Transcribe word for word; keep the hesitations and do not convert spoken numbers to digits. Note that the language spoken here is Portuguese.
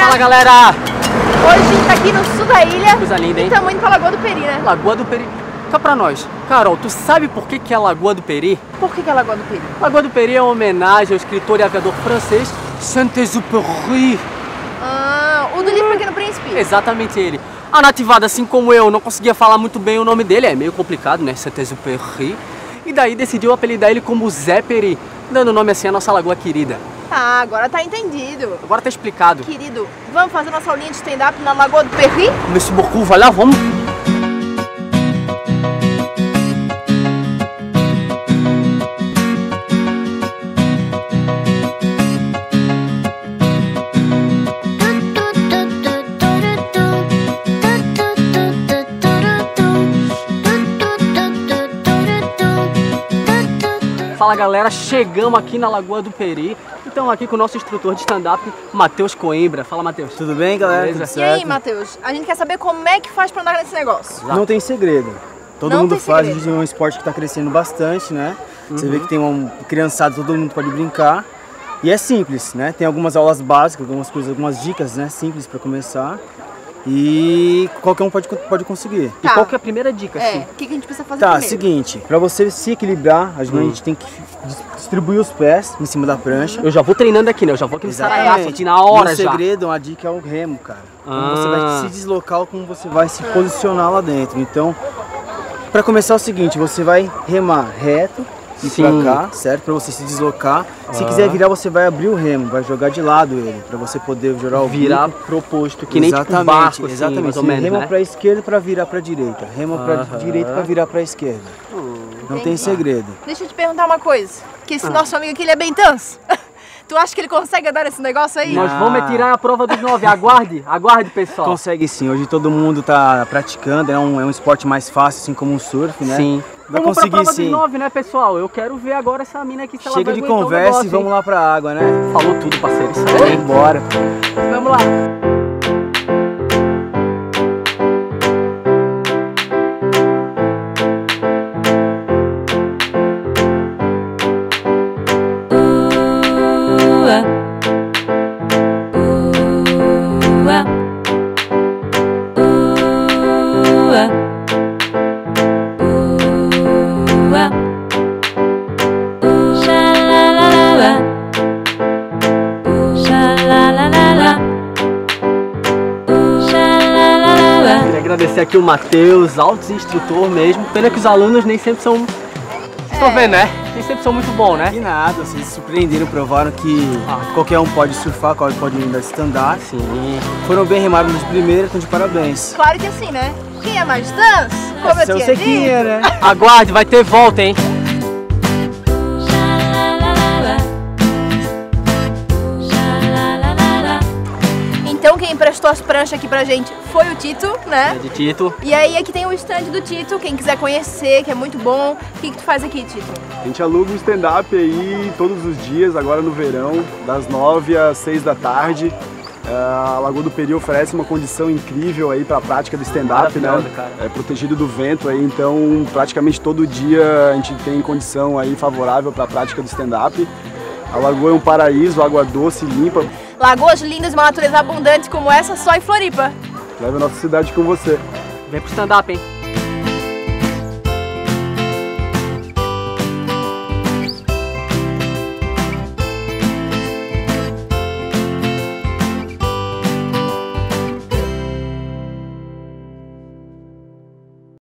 Fala, galera! Hoje a gente tá aqui no sul da ilha. Coisa linda, hein? E estamos indo pra Lagoa do Peri, né? Lagoa do Peri. Cá pra nós. Carol, tu sabe por que que é Lagoa do Peri? Por que que é Lagoa do Peri? Lagoa do Peri é uma homenagem ao escritor e aviador francês Saint-Exupéry. Ah, o do livro Pequeno Príncipe. Exatamente ele. A nativada, assim como eu, não conseguia falar muito bem o nome dele, é meio complicado, né? Saint-Exupéry. E daí decidiu apelidar ele como Zé Peri, dando nome assim à nossa lagoa querida. Ah, agora tá entendido. Agora tá explicado. Querido, vamos fazer nossa aulinha de stand-up na Lagoa do Peri? Merci beaucoup, vai lá, vamos. Fala, galera, chegamos aqui na Lagoa do Peri. Estamos aqui com o nosso instrutor de stand-up, Matheus Coimbra. Fala, Matheus. Tudo bem, galera? Beleza? Tudo E certo? aí, Matheus? A gente quer saber como é que faz pra andar nesse negócio. Não tem segredo. Todo Não mundo tem faz, segredo. a gente é um esporte que está crescendo bastante, né? Uhum. Você vê que tem uma criançada, todo mundo pode brincar. E é simples, né? Tem algumas aulas básicas, algumas coisas, algumas dicas, né? Simples para começar. E qualquer um pode, pode conseguir. E Tá. qual que é a primeira dica, É, assim? o que que a gente precisa fazer Tá, primeiro? seguinte, para você se equilibrar, a gente, a gente tem que dis- distribuir os pés em cima da prancha. Eu já vou treinando aqui, né? Eu já vou aqui no saraiaço Exatamente. aqui na hora E o já. segredo, a dica é o remo, cara. Como você Ah. vai se deslocar ou como você vai se posicionar lá dentro. Então, para começar é o seguinte, você vai remar reto e Sim. pra cá, certo? Para você se deslocar. Se Ah. quiser virar, você vai abrir o remo, vai jogar de lado ele, para você poder jogar o Virar bico. proposto, que nem tipo Exatamente, barco, assim, exatamente. mais ou Você menos, rema né? para esquerda para virar para direita, rema para Aham. direita para virar para esquerda. Não tem Entendi. segredo. Deixa eu te perguntar uma coisa. Que Ah. esse nosso amigo aqui, ele é bem tanso. Tu acha que ele consegue andar nesse negócio aí? Nós Ah. vamos é tirar a prova dos nove. Aguarde, aguarde, pessoal. Consegue sim, hoje todo mundo tá praticando, é um, é um esporte mais fácil, assim como o surf, né? Sim. Vai Vamos conseguir pra prova sim. dos nove, né, pessoal? Eu quero ver agora essa mina aqui, se ela Chega vai de aguentar o conversa negócio, e vamos hein? lá pra água, né? Falou tudo, parceiro. Isso aí. Bora. Vamos lá. Queria agradecer aqui o Matheus, alto instrutor mesmo. Pena que os alunos nem sempre são... Tô É. vendo, né? Nem sempre são muito bons, né? E nada, vocês se surpreenderam, provaram que qualquer um pode surfar, qualquer um pode andar stand-up. Sim. Foram bem remados de primeira, então de parabéns. Claro que assim, né? Quem é mais tanso, como eu Seu tinha sequinha, dito. né? Aguarde, vai ter volta, hein? Então quem emprestou as pranchas aqui pra gente foi o Tito, né? É de Tito. E aí aqui tem o stand do Tito, quem quiser conhecer, que é muito bom. O que que tu faz aqui, Tito? A gente aluga um stand-up aí todos os dias, agora no verão, das nove às seis da tarde. É, a Lagoa do Peri oferece uma condição incrível aí para a prática do stand-up, né? Maravilhosa, cara. É protegido do vento aí, então praticamente todo dia a gente tem condição aí favorável para a prática do stand-up. A lagoa é um paraíso, água doce, limpa. Lagoas lindas, uma natureza abundante como essa só em Floripa. Leva a nossa cidade com você. Vem pro stand-up, hein?